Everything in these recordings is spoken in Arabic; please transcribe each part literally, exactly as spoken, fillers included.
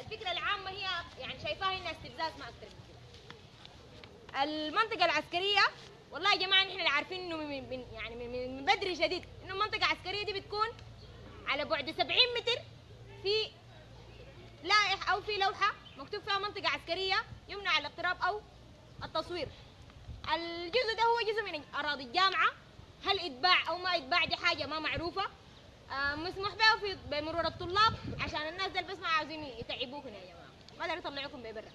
الفكره العامه هي يعني شايفاها انها استفزاز ما اكثر من كده. المنطقه العسكريه والله يا جماعه نحن اللي عارفين انه من من- يعني من من بدري شديد انه المنطقه العسكريه دي بتكون على بعد سبعين متر في لائح او في لوحه مكتوب فيها منطقه عسكريه يمنع الاقتراب او التصوير. الجزء ده هو جزء من اراضي الجامعه، هل اتباع او ما اتباع دي حاجه ما معروفه. آه مسموح به في بمرور الطلاب عشان الناس دول بس ما عاوزين يتعبوكم يا جماعه، ما داروا يطلعوكم ببرا.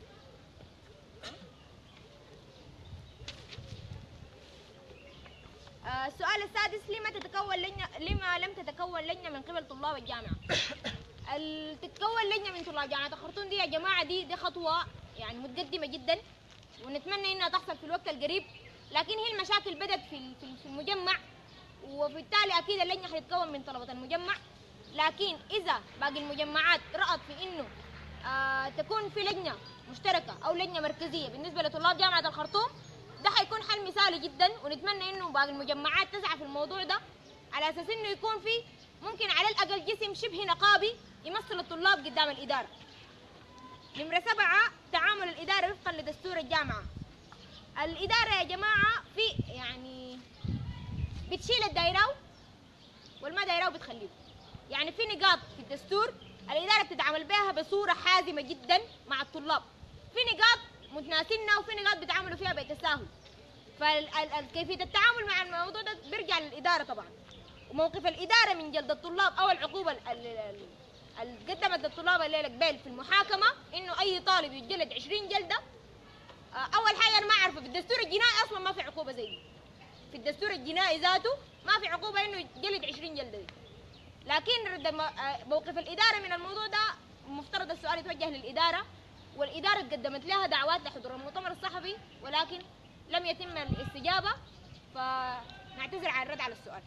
آه السؤال السادس، لما تتكون لجنه لما لم تتكون لجنه من قبل طلاب الجامعه؟ ال- تتكون لجنه من طلاب جامعه الخرطوم دي يا جماعه دي دي خطوه يعني متقدمه جدا ونتمنى انها تحصل في الوقت القريب، لكن هي المشاكل بدت في ال- في ال- في المجمع، وبالتالي اكيد اللجنه حتتكون من طلبه المجمع. لكن اذا باقي المجمعات رأت في انه آه تكون في لجنه مشتركه او لجنه مركزيه بالنسبه لطلاب جامعه الخرطوم، ده حيكون حل مثالي جدا، ونتمنى انه باقي المجمعات تسعى في الموضوع ده على اساس انه يكون في ممكن على الاقل جسم شبه نقابي يمثل الطلاب قدام الاداره. نمرة سبعة، تعامل الإدارة وفقا لدستور الجامعة. الإدارة يا جماعة في يعني بتشيل الدايرة والما دايرة بتخليه، يعني في نقاط في الدستور الإدارة بتتعامل بها بصورة حازمة جدا مع الطلاب، في نقاط متناسلنا وفي نقاط بيتعاملوا فيها بتساهل. فكيفية التعامل مع الموضوع ده بيرجع للإدارة طبعا، وموقف الإدارة من جلد الطلاب أو العقوبة ال- ال- ال- اللي قدمت الطلاب الليلة قبل في المحاكمة إنه أي طالب يتجلد عشرين جلدة. آه، أول حاجة أنا ما أعرفه في الدستور الجنائي أصلا ما في عقوبة زي دي، في الدستور الجنائي ذاته ما في عقوبة إنه يتجلد عشرين جلدة دي. لكن رد م- آه، موقف الإدارة من الموضوع ده مفترض السؤال يتوجه للإدارة، والإدارة قدمت لها دعوات لحضور المؤتمر الصحفي ولكن لم يتم الاستجابة، فنعتذر عن الرد على السؤال.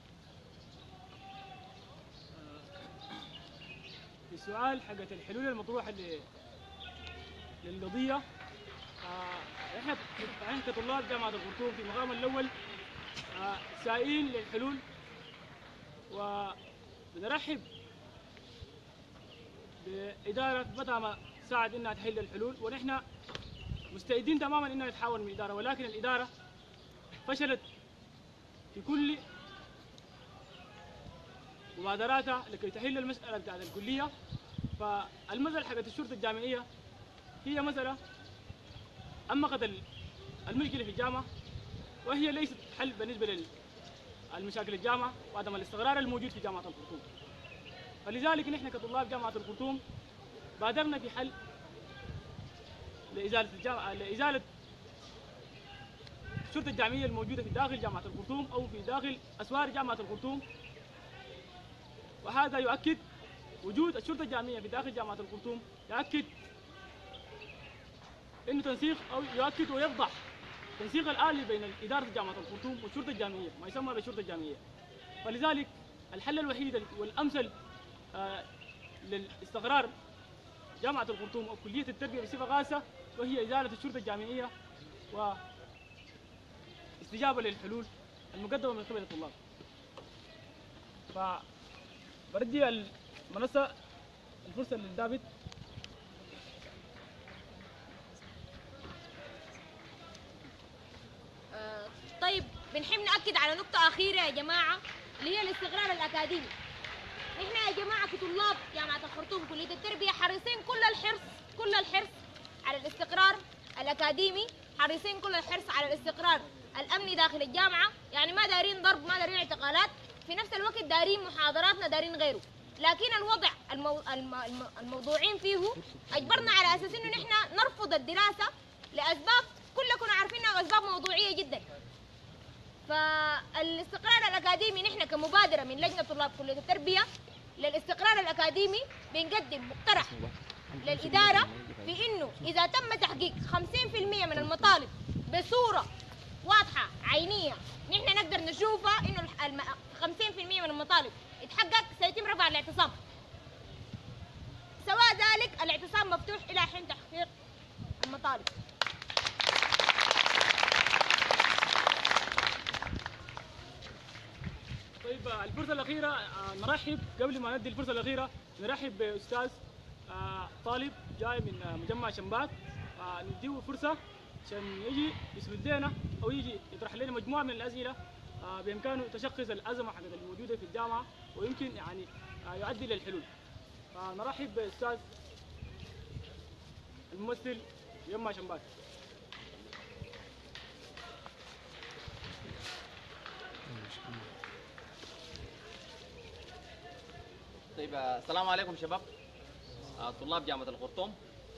السؤال حقت الحلول المطروحه ل- للقضيه، آه، احنا احنا كطلاب جامعه الخرطوم في المقام الاول آه، سائلين للحلول، وبنرحب باداره متى ما ساعد انها تحل الحلول، ونحن مستعدين تماما انها نتحاور من الاداره، ولكن الاداره فشلت في كل مبادراتها لكي تحل المساله بتاعت الكليه. فالمساله حقت الشرطه الجامعيه هي مساله أمقت ال- المشكله في الجامعه، وهي ليست حل بالنسبه للمشاكل الجامعه وعدم الاستقرار الموجود في جامعه الخرطوم. فلذلك نحن كطلاب جامعه الخرطوم بادرنا في حل لازاله الجامعه لازاله الشرطه الجامعيه الموجوده في داخل جامعه الخرطوم او في داخل اسوار جامعه الخرطوم، وهذا يؤكد وجود الشرطه الجامعيه في داخل جامعه الخرطوم، يؤكد انه تنسيق او يؤكد ويفضح تنسيق الآلي بين إدارة جامعة الخرطوم والشرطة الجامعية، ما يسمى بالشرطة الجامعية. فلذلك الحل الوحيد والأمثل آه للاستقرار جامعة الخرطوم أو كلية التربية بصفة خاصة وهي إزالة الشرطة الجامعية واستجابة للحلول المقدمة من قبل الطلاب. فبرجي المنصة الفرصة للدابت. طيب بنحب نأكد على نقطة أخيرة يا جماعة اللي هي الاستقرار الأكاديمي. إحنا يا جماعة كطلاب جامعة الخرطوم كلية التربية حريصين كل الحرص كل الحرص على الاستقرار الأكاديمي، حريصين كل الحرص على الاستقرار الأمني داخل الجامعة، يعني ما دارين ضرب ما دارين اعتقالات، في نفس الوقت دارين محاضراتنا دارين غيره. لكن الوضع المو... الم... الم... الموضوعين فيه أجبرنا على أساس إنه نحن نرفض الدراسة لأسباب كلكم عارفين انها اسباب موضوعيه جدا. فالاستقرار الاكاديمي نحن كمبادره من لجنه طلاب كليه التربيه للاستقرار الاكاديمي بنقدم مقترح للاداره في انه اذا تم تحقيق خمسين بالمئة من المطالب بصوره واضحه عينيه نحن نقدر نشوفها انه الم- خمسين بالمئة من المطالب اتحقق سيتم رفع الاعتصام. سواء ذلك الاعتصام مفتوح الى حين تحقيق المطالب. طيب الفرصة الأخيرة آه، نرحب قبل ما ندي الفرصة الأخيرة نرحب بأستاذ آه طالب جاي من آه مجمع شمبات، آه نديه فرصه عشان يجي يسرد لنا او يجي يطرح لنا مجموعه من الاسئله آه بامكانه تشخيص الازمه حقت الموجوده في الجامعه ويمكن يعني آه يؤدي للحلول. فنرحب باستاذ الممثل مجمع شمبات. طيب السلام عليكم شباب طلاب جامعة الخرطوم.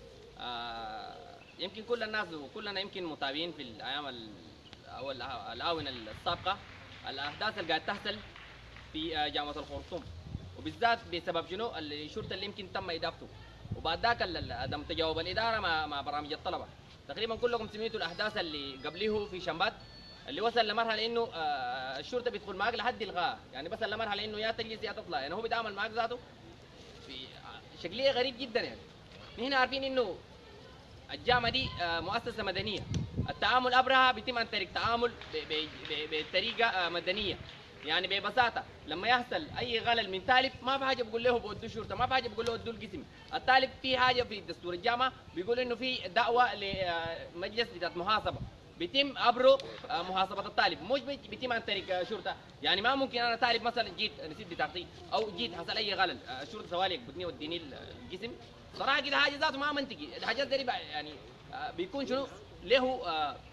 يمكن كل الناس وكلنا يمكن متابعين في الايام او الاونه السابقه الاحداث اللي قاعد تحصل في جامعة الخرطوم، وبالذات بسبب شنو الشرطه اللي يمكن تم اضافته، وبعد ذاك عدم تجاوب الاداره مع مع برامج الطلبه. تقريبا كلكم سمعتوا الاحداث اللي قبله في شمبات اللي وصل لمرحله انه الشرطه بيدخل معك لحد الغاء، يعني بس لمرحله انه يا تجلس يا تطلع، يعني هو بيتعامل معك ذاته في شكليه غريب جدا. يعني نحن عارفين انه الجامعه دي مؤسسه مدنيه، التعامل ابرها بيتم عن طريق تعامل بطريقه مدنيه، يعني ببساطه لما يحصل اي غلل من طالب ما في حاجه بقول له بودوا الشرطه، ما في حاجه بقول له ودوا القسم. الطالب في حاجه في دستور الجامعه بيقول انه في دعوه لمجلس بتاعت محاسبه بيتم عبره محاسبه الطالب، مش بيتم عن طريق شرطه. يعني ما ممكن انا طالب مثلا جيت نسيت بطاقتي او جيت حصل اي غلل الشرطه سوالي بدني وديني القسم، صراحه كده حاجه ذاته ما منطقي. الحاجات دي يعني بيكون شنو له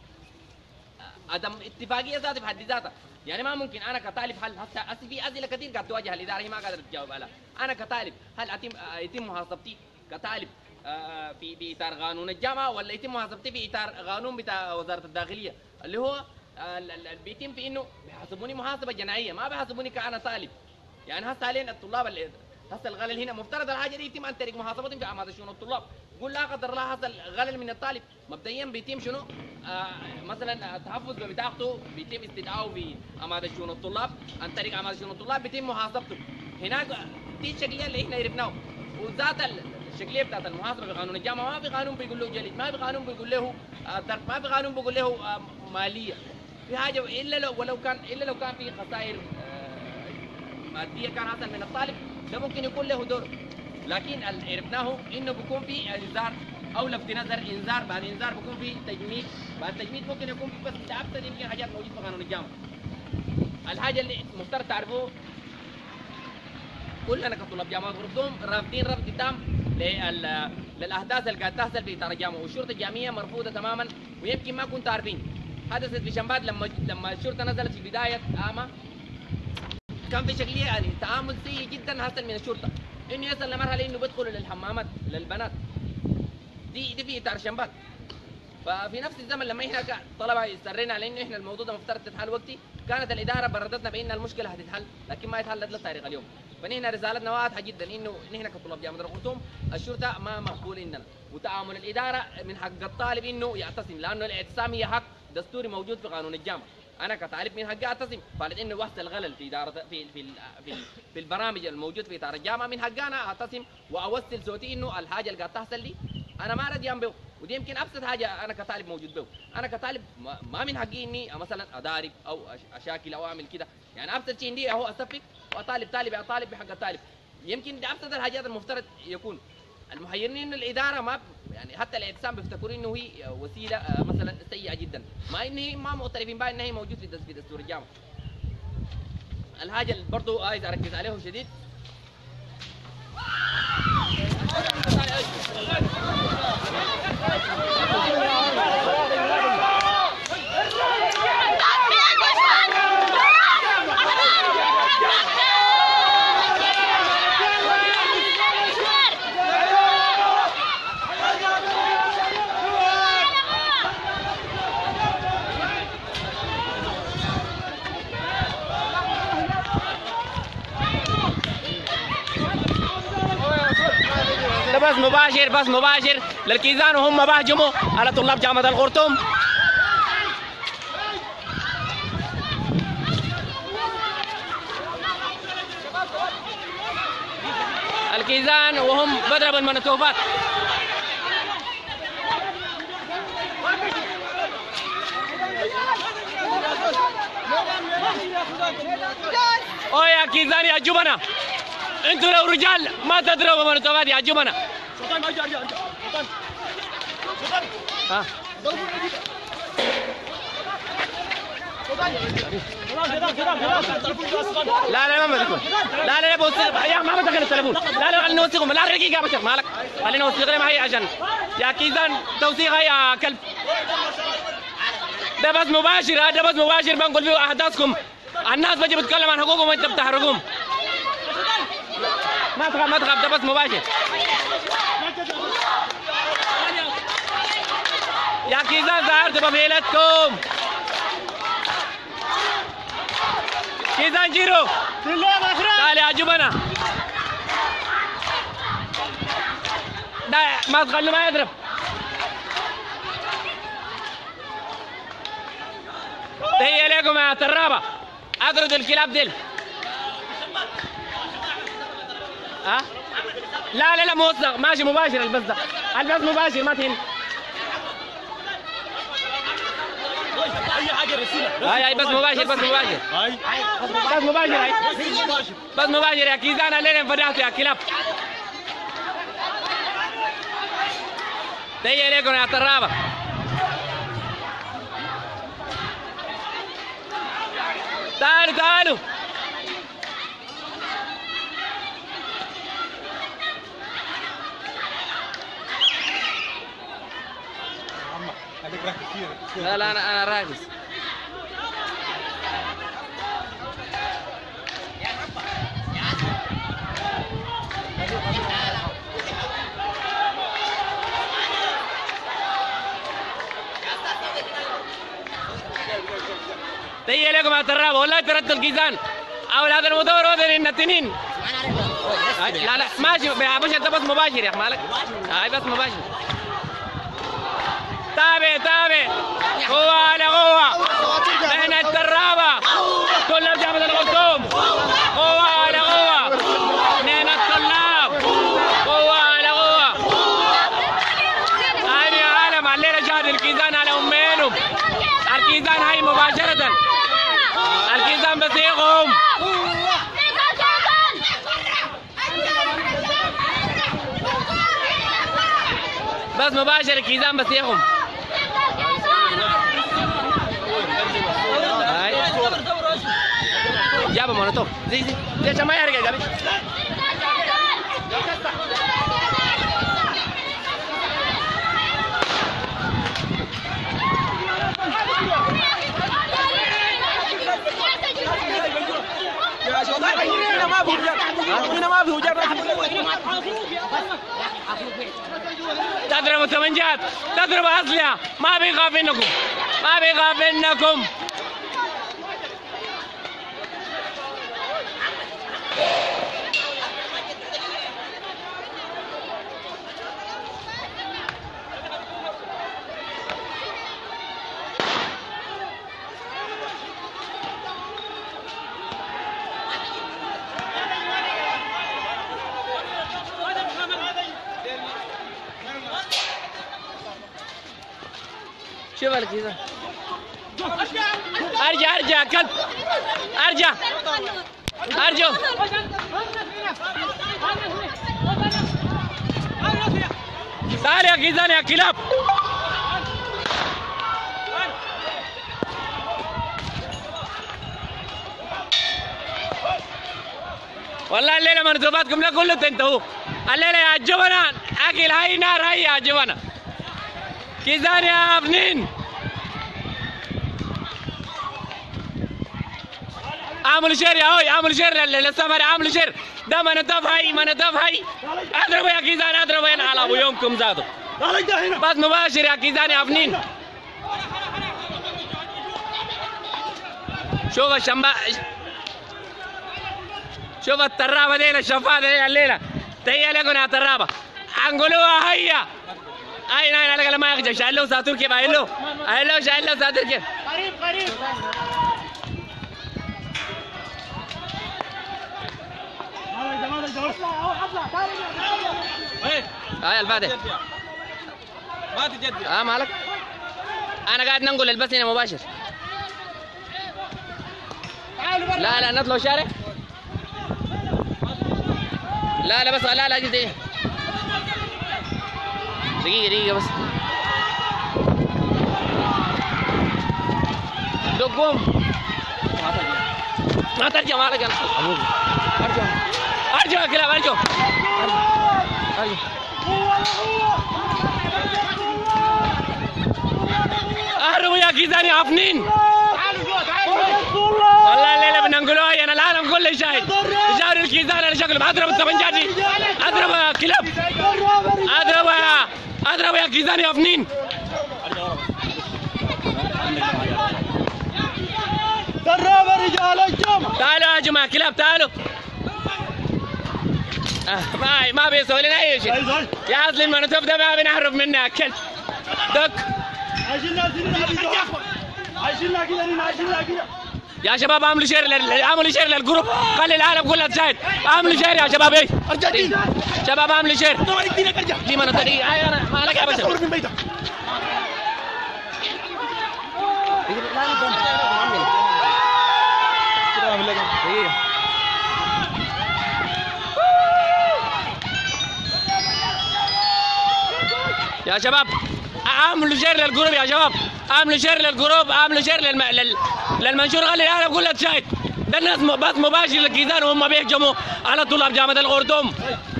عدم اتفاقيه ذاتها بحد ذاتها. يعني ما ممكن انا كطالب هل هسه في اسئله كثير قاعد تواجه الاداره هي ما قادره تجاوب عليها. انا كطالب هل يتم يتم محاسبتي كطالب في باطار قانون الجامعه ولا يتم محاسبتي في اطار قانون بتاع وزاره الداخليه اللي هو بيتم في انه بيحاسبوني محاسبه جنائيه، ما بيحاسبوني كأنا طالب. يعني هسه حاليا الطلاب اللي هسه الغلل هنا مفترض الحاجه دي يتم عن طريق محاسبتهم في اعمال شؤون الطلاب. قول لا قدر الله حصل غلل من الطالب مبدئيا بيتم شنو؟ آه مثلا التحفظ ببطاقته بيتم استدعائه في اعمال شؤون الطلاب عن طريق اعمال شؤون الطلاب بيتم محاسبته. هناك دي الشكليه اللي احنا عرفناها، وذات الشكليه بتاعت المحاسبه في قانون الجامعه ما في قانون بيقول له جلد، ما في قانون بيقول له آه ترك، ما في قانون بيقول له آه ماليه في حاجه الا لو ولو كان الا لو كان في خسائر آه ماديه كان حصل من الطالب ده ممكن يكون له دور. لكن اللي عرفناه انه بيكون في انذار او لفت نظر، انذار بعد انذار بيكون في تجميد، بعد تجميد ممكن يكون في بس اكثر يمكن حاجات موجوده في قانون الجامعه. الحاجه اللي مفترض تعرفوه كلنا كطلاب جامعه الخرطوم رافضين رفض تام للاحداث اللي قاعد تحصل في اطار الجامعه، والشرطه الجامعيه مرفوضه تماما. ويمكن ما كنتوا عارفين حدثت في شمبات لما لما الشرطه نزلت في بدايه عامه كان في شكليه يعني تعامل سيء جدا حصل من الشرطه، انه يصل لمرحله انه بيدخلوا للحمامات للبنات دي دي في اطار شمبات. ففي نفس الزمن لما احنا طلبه استرينا على انه احنا الموضوع ده مفترض تتحل وقتي، كانت الاداره بردتنا بان المشكله هتتحل لكن ما اتحلت للتاريخ اليوم. فنحن رسالتنا واضحه جدا انه نحن كطلاب جامعه الخرطوم الشرطه ما مقبول عندنا، وتعامل الاداره من حق الطالب انه يعتصم، لانه الاعتصام هي حق دستوري موجود في قانون الجامعه. انا كطالب من حقي اعتصم، فعلت انه وقت الغلل في اداره في في في, في البرامج الموجود في اطار الجامعه من حقي انا اعتصم واوصل صوتي انه الحاجه اللي قاعد تحصل لي انا ما رضيان به، ودي يمكن ابسط حاجه انا كطالب موجود به. انا كطالب ما من حقي اني مثلا اضارب او اشاكل او اعمل كده، يعني ابسط شيء عندي هو اصفق واطالب طالب اطالب بحق الطالب. يمكن دي ابسط الحاجات المفترض يكون المحيرين انه الاداره ما يعني حتى الاعتصام بيفتكروا انه هي وسيله مثلا سيئه جدا، مع انه ما معترفين بها انها هي موجود في دستور الجامعه. الحاجه اللي برضه عايز اركز عليه شديد بس مباشر بس مباشر للكيزان وهم بهجموا على طلاب جامعة الخرطوم. الكيزان وهم بضربوا المنتوفات. اوه يا كيزان يا جبنة، انتوا لو رجال ما تضربوا منتوفات يا جبنة. سلطان ارجع ارجع ارجع سلطان سلطان ها لا لا ما بدكم لا لا بوثق يا ما بدخل التليفون لا لا خلينا نوثقهم لا دقيقة يا بشر مالك خلينا نوثق لهم هي عشان يا كيزان توثيق يا كلب ده بس مباشر ده بس مباشر بنقول فيه أحداثكم الناس بتجي بتتكلم عن حقوقهم وأنت بتحرقهم ما تخاف ما تخاف ده بس مباشر يا كيزان ظهرت بفيلتكم كيزان جيرو تعال يا جبنة ده ما تخلوا ما يضرب تهيأ لكم يا ترابة اطردوا الكلاب ديل ها لا لا لا موثق ماشي مباشر البث ده البث مباشر ما تهين اي حاجه رسيله هاي هاي بس مباشر بس مباشر هاي بس مباشر هاي بس مباشر يا كيزان الليله انفضحتوا يا كلاب تهيأ لكم يا ترابة تعالوا تعالوا لا لا انا انا راكز تهيأ لكم يا ترابة والله تردوا الكيزان او هذا المدور هذا النتنين لا لا ماشي يا باشا انت بس مباشر يا اخي مالك هاي بس مباشر تابع تابع قوة على قوة نحن الترابة طلاب جامعة الخرطوم قوة على قوة نحن الطلاب قوة على قوة هاي يا عالم الليلة شاهد الكيزان على أمينهم الكيزان هاي مباشرة الكيزان بسيقهم بس مباشر الكيزان بسيقهم هاي جابوا مونوتوف زي زي زي عشان ما يحرق يا جابي تضربوا ثمانجات تضربوا أصلية ما بيخاف منكم ما بيخاف منكم شوف الكيزان ارجع ارجع كلب ارجع ارجع تعال يا كيزان يا كلاب والله الليله منسوباتكم لا كله تنتهوا الليله يا جبنان اكل هاي نار هاي يا جبنان كيزان يا ابنين عامل شير يا هوي عامل شير للسفر عامل شير ده منطف هاي منطف هاي اضربوا يا كيزان اضربوا هنا على ابو يومكم ذاته بس مباشر يا كيزان يا ابنين شوف الشمبا شوف الترابه دي الشفاده دي الليله تهيأ لكم يا ترابه حنقولوها هيا اي ناي ناي ما يخجل شايل له ساتور كيف شايل له شايل له شايل له ساتور كيف قريب قريب هاي الفاتح ما تجدد اه مالك انا قاعد ننقل البث هنا مباشر لا لا نطلع شارع لا لا بس لا لا جدي دقيقة دقيقة بس. دوك قوم. ما ترجع ما لك. ارجع ارجع يا كلاب ارجع. ارجع. اهربوا يا كيزاني عفنين. والله الليلة بنقولوها هي، انا العالم كله يشاهد. يشاهد الكيزان على شكلهم. اضرب الطبنجات دي. اضرب يا كلاب. اضرب يا اضرب يا كيزاني عفنين. درب رجال الجامعة. تعالوا يا جماعة كلاب تعالوا. آه ما ما بيسوي لنا اي شيء. يا اصلي المنوتوف ده ما بنعرف منه اكل. دك. عايشين عايشين كده عايشين كده. يا شباب اعملوا شير لل... اعملوا شير للجروب. خلي العالم كلها تشاهد. اعملوا شير يا شباب. ايه ارجع شباب اعملوا شير. ارجع دي منوتوف دي. انا ما لك يا باشا. من بيتك. يا شباب اعملوا شير للجروب يا شباب. اعملوا شير للجروب. اعملوا شير للم... لل... للمنشور. خلي العالم كلها تشاهد. ده الناس بس مباشر للكيزان وهم بيهجموا على طلاب جامعة الخرطوم.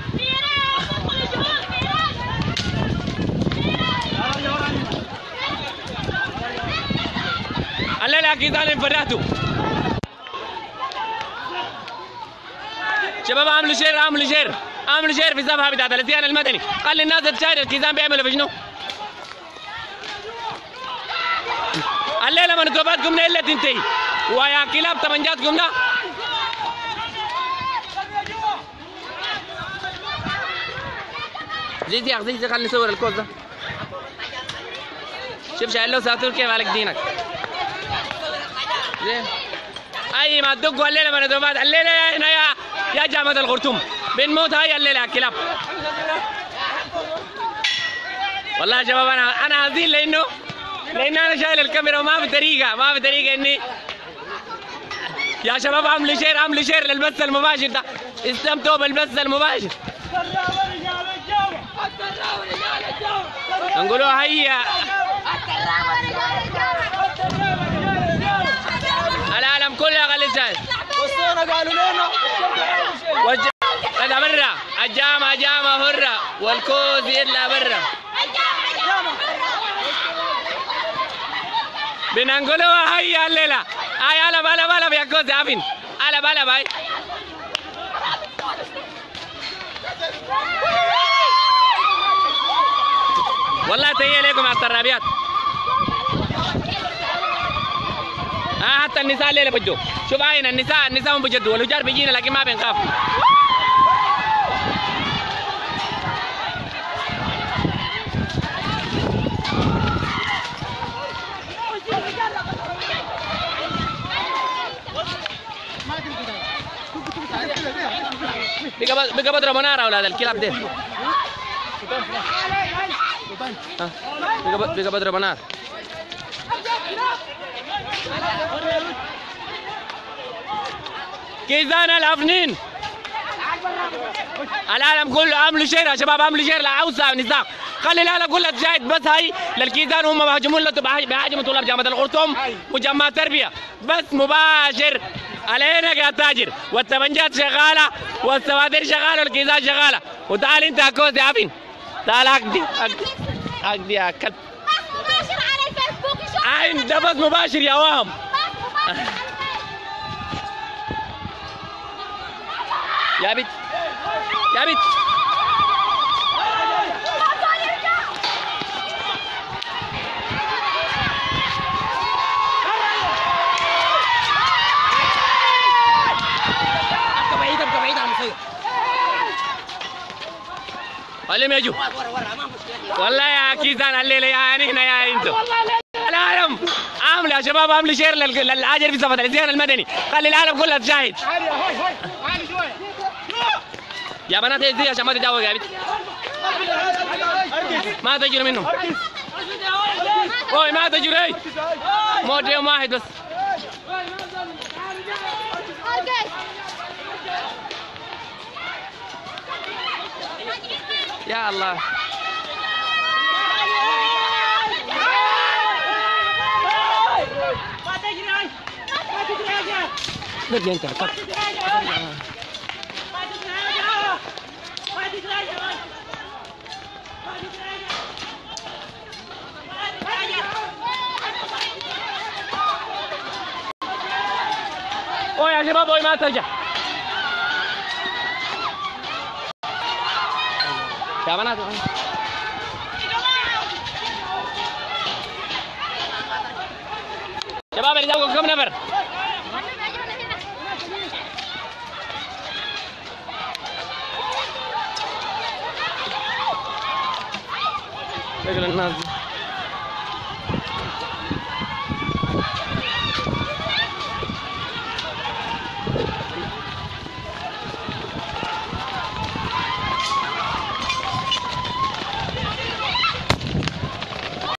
الليلة يا كيزان انفرحتوا. شباب اعملوا شير اعملوا شير اعملوا شير في الصفحة بتاعت الاتيان المدني. خلي الناس تشاهد الكيزان بيعملوا في شنو. الليلة منوتوفاتكم الا تنتهي ويا كلاب طبنجاتكم ده. زيد يا اخي زيد خلينا نصور الكوز ده. شوف شايل ساتور كيف عليك دينك. زين اي ما تدقوا الليله منوتوفات. الليله هنا يا يا جامعة الخرطوم بنموت هاي الليله يا كلاب. والله يا شباب انا انا هزيل لانه لان انا شايل الكاميرا وما في طريقه ما في طريقه اني. يا شباب اعملوا شير اعملوا شير للبث المباشر ده. استمتعوا بالبث المباشر. نقولوا هيا العالم كله خلي يشاهد. وصونا قالوا لنا وج... هذا برا الجامعة جامعة حرة والكوز يطلع برا. بنقولوا هيا الليلة. هاي قلب قلب قلب يا كوز عفن. قلب قلب هاي. والله تهيأ لكم على الطرابيات. اه حتى النساء الليلة بجوا. شوف عين النساء النساء هم بجدوا والهجار بيجينا لكن ما بنخاف. بقى بقى بضرب نار اولاد الكلاب ده. ها بقى بقى بضرب نار. كيزان العفنين. العالم كله عملوا شير يا شباب اعملوا شير لأوسع نظام. خلي العالم كلها تشاهد بس هاي للكيزان وهم بيهاجمون بيهاجموا طلاب جامعة الخرطوم وجامعة تربية بس مباشر. علينا يا تاجر والطبنجات شغالة والسواتر شغالة والكيزان شغالة. وتعال انت يا كوز يا عفن. تعال اقدي اقدي اقدي يا كلب. بث مباشر على الفيسبوك. عين ده بث مباشر يا وهم. يا بنت يا بنت ابقى بعيد ابقى بعيد عن المصير. خليهم يجوا. والله يا كيزان الليله يا هنا يا انتو العالم عامل يا شباب عاملوا شير للعاجل في صفة الاتيان المدني. خلي العالم كلها تشاهد. يا بنات ازاي عشان ما تتجاوز يا بنت. ما تجري منهم. اوي ما تجري. موت يوم واحد بس. يا الله نرجع انت طب اوه يا شباب اوه ما ترجع يا بنات شباب اللي جابكم كم نفر؟ شكل الناس